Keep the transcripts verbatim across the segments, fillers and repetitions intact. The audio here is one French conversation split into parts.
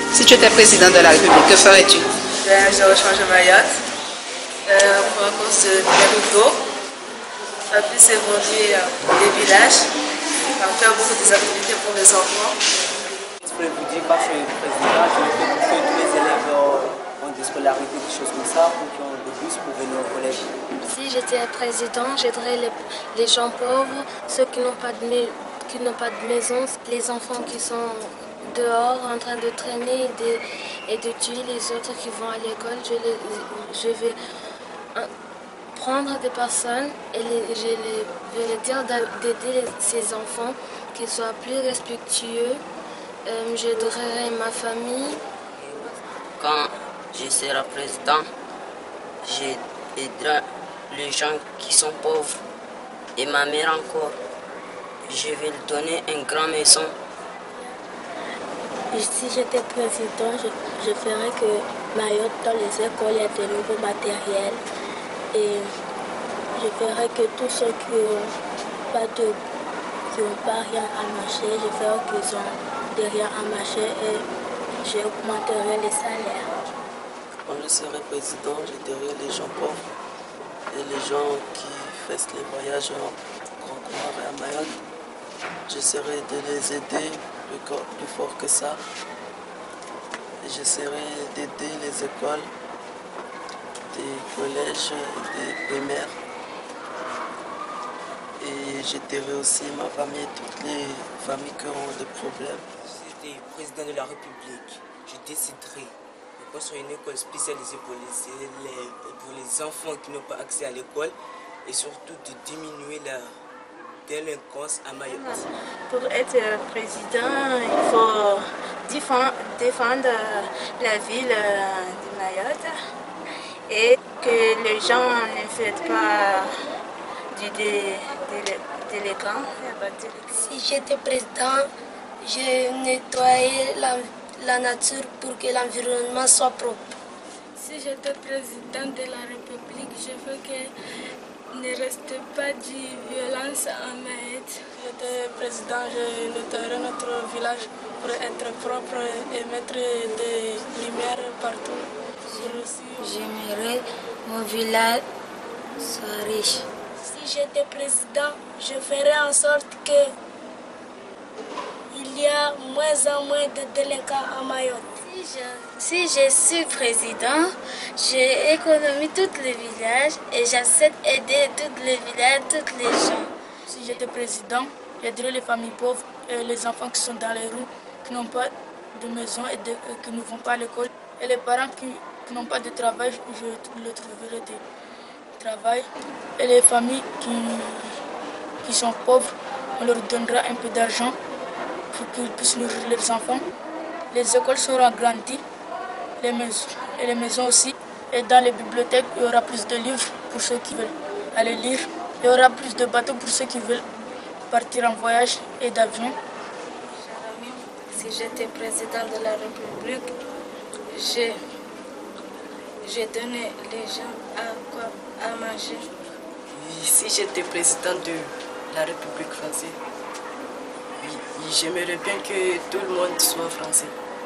Si tu étais président de la République, que ferais-tu? Ben, je rechange Mayotte euh, pour un cause de l'auto, à plus évoluer euh, les villages, à faire beaucoup des activités pour les enfants. Je peux vous dire, quand je suis président, je fais pour que tous les élèves ont des scolarités, des choses comme ça, pour qu'ils aient des bus pour venir au collège. Si j'étais président, j'aiderais les, les gens pauvres, ceux qui n'ont pas de qui n'ont pas de maison, les enfants qui sont dehors en train de traîner et de, et de tuer les autres qui vont à l'école. Je, les, je vais prendre des personnes et les, je les, vais les dire d'aider ces enfants, qu'ils soient plus respectueux. Euh, J'aiderai ma famille. Quand je serai président, j'aiderai les gens qui sont pauvres et ma mère encore. Je vais lui donner une grande maison. Si j'étais président, je, je ferais que Mayotte, dans les écoles, il y a de nouveaux matériels. Et je ferais que tous ceux qui n'ont pas, de, qui ont pas rien à marcher, je ferais qu'ils ont de rien à marcher et j'augmenterai les salaires. Quand je serai président, j'aiderai les gens pauvres et les gens qui font les voyages en Grand Comore et à Mayotte. J'essaierai de les aider plus, plus fort que ça. J'essaierai d'aider les écoles, des collèges, des primaires. Et j'aiderai aussi ma famille, toutes les familles qui auront des problèmes. Si j'étais président de la République, je déciderai de construire une école spécialisée pour les, élèves, pour les enfants qui n'ont pas accès à l'école et surtout de diminuer la délinquance à Mayotte. Pour être président, il faut défendre la ville de Mayotte et que les gens ne fassent pas du délinquant. Si j'étais président, je nettoierais la, la nature pour que l'environnement soit propre. Si j'étais président de la République, je veux que ne reste pas de violence en Mayotte. Si j'étais président, je nettoierais notre village pour être propre et mettre des lumières partout. J'aimerais mon village soit riche. Si j'étais président, je ferais en sorte que il y a moins en moins de délinquants à Mayotte. Si je, si je suis président, j'économise tous les villages et j'essaie d'aider tous les villages, tous les gens. Si j'étais président, j'aiderais les familles pauvres et les enfants qui sont dans les rues, qui n'ont pas de maison et de, qui ne vont pas à l'école. Et les parents qui, qui n'ont pas de travail, je leur trouverai du travail. Et les familles qui, qui sont pauvres, on leur donnera un peu d'argent pour qu'ils puissent nourrir leurs enfants. Les écoles seront agrandies, les maisons, et les maisons aussi. Et dans les bibliothèques, il y aura plus de livres pour ceux qui veulent aller lire. Il y aura plus de bateaux pour ceux qui veulent partir en voyage et d'avion. Si j'étais président de la République, je, je donnais les gens à quoi à manger. Si j'étais président de la République française, oui, j'aimerais bien que tout le monde soit français.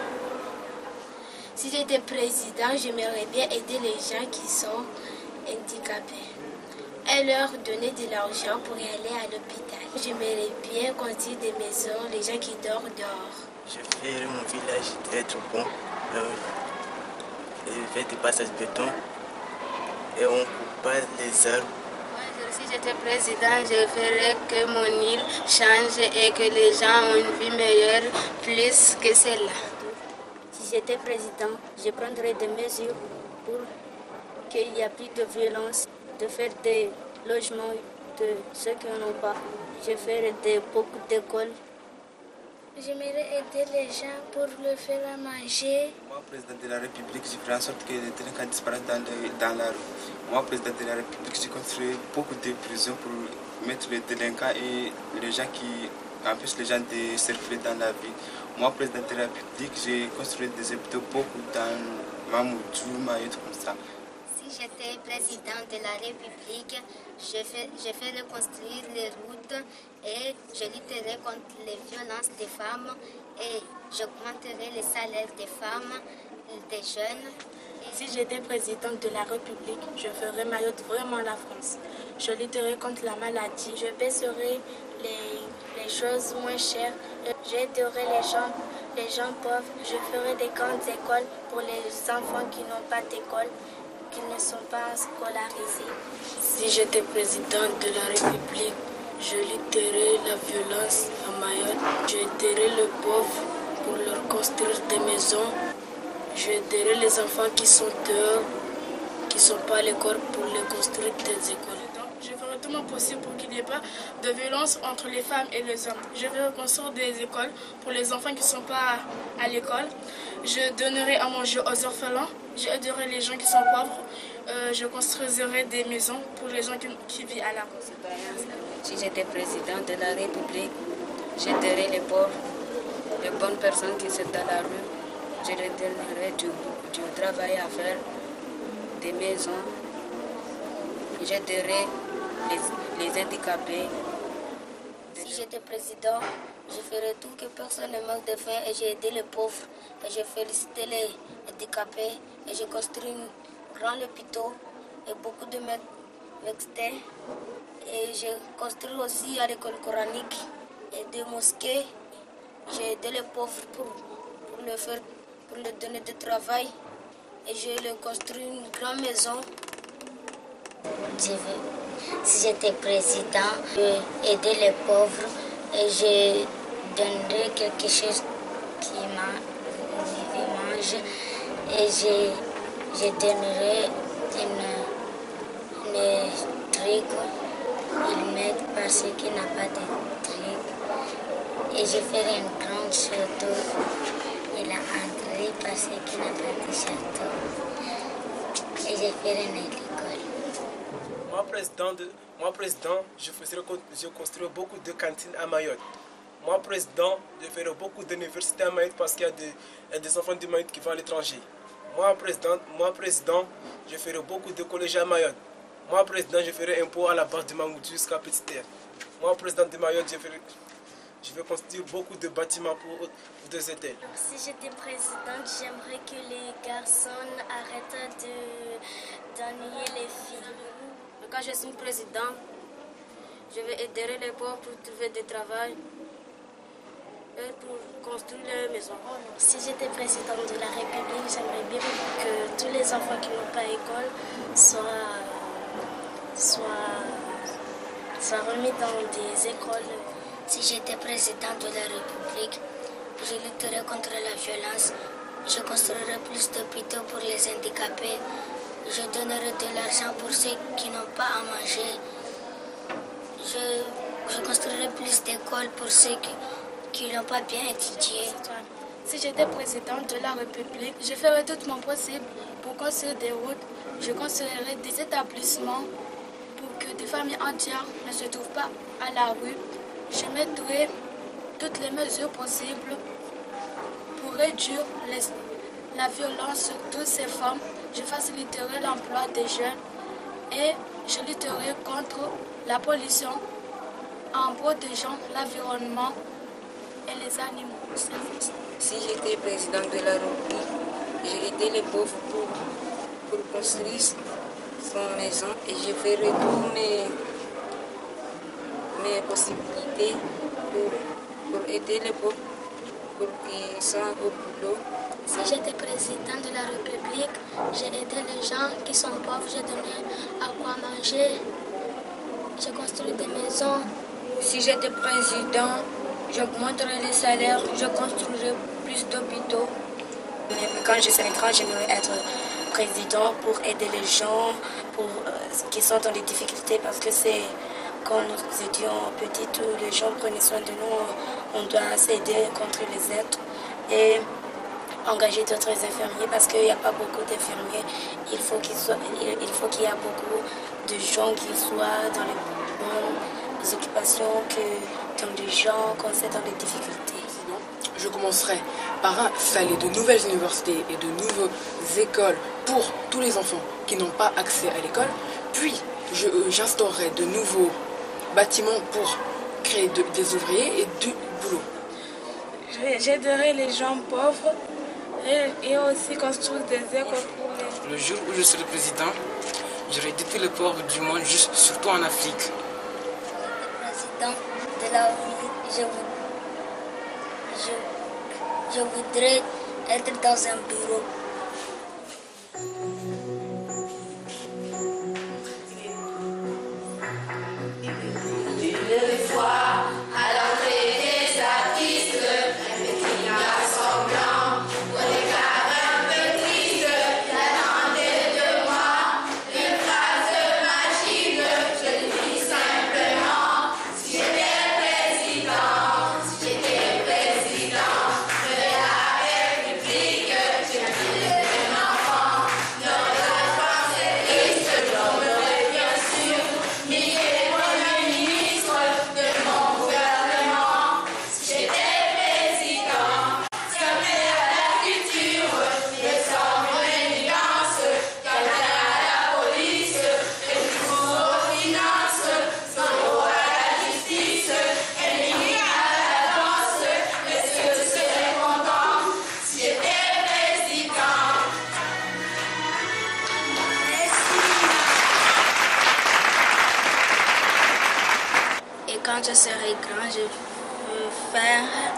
Si j'étais président, j'aimerais bien aider les gens qui sont handicapés et leur donner de l'argent pour y aller à l'hôpital. J'aimerais bien construire des maisons, les gens qui dorment dehors. Je ferai mon village être bon, euh, et faire des passages de béton et on coupe pas les arbres. Si j'étais président, je ferais que mon île change et que les gens ont une vie meilleure, plus que celle-là. Si j'étais président, je prendrais des mesures pour qu'il n'y ait plus de violence, de faire des logements de ceux qui n'en ont pas. Je ferais des, beaucoup d'écoles. J'aimerais aider les gens pour leur faire à manger. Moi, président de la République, je ferai en sorte que les délinquants disparaissent dans, dans la rue. Moi, président de la République, je construirai beaucoup de prisons pour mettre les délinquants et les gens qui empêchent les gens de circuler dans la ville. Moi, président de la République, j'ai construit des hôpitaux beaucoup dans Mamoudzou, Mayotte, comme ça. Si Si j'étais président de la République, je fais, je fais reconstruire les routes et je lutterai contre les violences des femmes et j'augmenterai les salaires des femmes, des jeunes. Si j'étais présidente de la République, je ferais Mayotte vraiment la France. Je lutterai contre la maladie. Je baisserai les, les choses moins chères. J'aiderai les gens, les gens pauvres. Je ferai des grandes écoles pour les enfants qui n'ont pas d'école, qui ne sont pas scolarisés. Si j'étais présidente de la République, je lutterai la violence à Mayotte. J'aiderai les pauvres pour leur construire des maisons. J'aiderai les enfants qui sont dehors, qui ne sont pas à l'école, pour les construire des écoles. Je ferai tout mon possible pour qu'il n'y ait pas de violence entre les femmes et les hommes. Je vais reconstruire des écoles pour les enfants qui ne sont pas à l'école. Je donnerai à manger aux orphelins. J'aiderai les gens qui sont pauvres. Euh, je construirai des maisons pour les gens qui, qui vivent à la rue. Si j'étais président de la République, j'aiderais les pauvres, les bonnes personnes qui sont dans la rue. Je leur donnerai du, du travail à faire, des maisons. J'aiderai les, les handicapés. Si j'étais président, je ferais tout que personne ne manque de faim et j'aiderai les pauvres. Et je féliciterai les handicapés et je construis un grand hôpital et beaucoup de médecins. Et je construis aussi à l'école coranique et des mosquées. J'ai aidé les pauvres pour, pour le faire. pour leur donner du travail et je leur construis une grande maison. Je veux, si j'étais président, je vais aider les pauvres et je donnerai quelque chose qui mange et je, je donnerai une, une truc, ils m'aident parce qu'il n'a pas de truc et je ferai une grande château. Il a entré parce qu'il n'a pas de château. Et j'ai fait une école. Moi, président, de, moi, président je, faisais, je construirai beaucoup de cantines à Mayotte. Moi, président, je ferai beaucoup d'universités à Mayotte parce qu'il y a des, y a des enfants de Mayotte qui vont à l'étranger. Moi, président, moi, président, je ferai beaucoup de collèges à Mayotte. Moi, président, je ferai un pot à la base de Mamoudou jusqu'à Petite Terre. Moi, président de Mayotte, je ferai... Je vais construire beaucoup de bâtiments pour des hôtels. Si j'étais présidente, j'aimerais que les garçons arrêtent d'ennuyer les filles. Quand je suis président, je vais aider les pauvres pour trouver du travail et pour construire les maisons. Si j'étais présidente de la République, j'aimerais bien que tous les enfants qui n'ont pas école soient, soient, soient remis dans des écoles. Si j'étais président de la République, je lutterais contre la violence, je construirais plus d'hôpitaux pour les handicapés, je donnerais de l'argent pour ceux qui n'ont pas à manger, je, je construirais plus d'écoles pour ceux qui, qui n'ont pas bien étudié. Si j'étais présidente de la République, je ferais tout mon possible pour construire des routes, je construirais des établissements pour que des familles entières ne se trouvent pas à la rue. Je mettrai toutes les mesures possibles pour réduire les, la violence sur toutes ces femmes. Je faciliterai l'emploi des jeunes et je lutterai contre la pollution en protégeant l'environnement et les animaux. Si j'étais président de la République, j'ai aidé les pauvres pour, pour construire son maison et je ferai tous mes, mes possibilités pour, pour aider les pauvres pour qu'ils soient au boulot. Si j'étais président de la République, j'ai aidé les gens qui sont pauvres, j'ai donné à quoi manger, j'ai construit des maisons. Si j'étais président, j'augmenterais les salaires, je construirais plus d'hôpitaux. Quand je serai grand, j'aimerais être président pour aider les gens pour, euh, qui sont dans les difficultés parce que c'est quand nous étions petits, tous les gens prenaient soin de nous, on doit s'aider contre les êtres et engager d'autres infirmiers parce qu'il n'y a pas beaucoup d'infirmiers. Il faut qu'il soit, il faut qu'il y ait beaucoup de gens qui soient dans les bonnes occupations que dans les gens qu'on sait dans les difficultés. je commencerai par installer de nouvelles universités et de nouvelles écoles pour tous les enfants qui n'ont pas accès à l'école. Puis, j'instaurerai de nouveaux bâtiments pour créer de, des ouvriers et du boulot. J'aiderai les gens pauvres et, et aussi construire des écoles pour les... Le jour où je serai président, j'aurai aidé tous les pauvres du monde, juste, surtout en Afrique. Président de la ville, je, je, je voudrais être dans un bureau. Quand je serai grand, je veux faire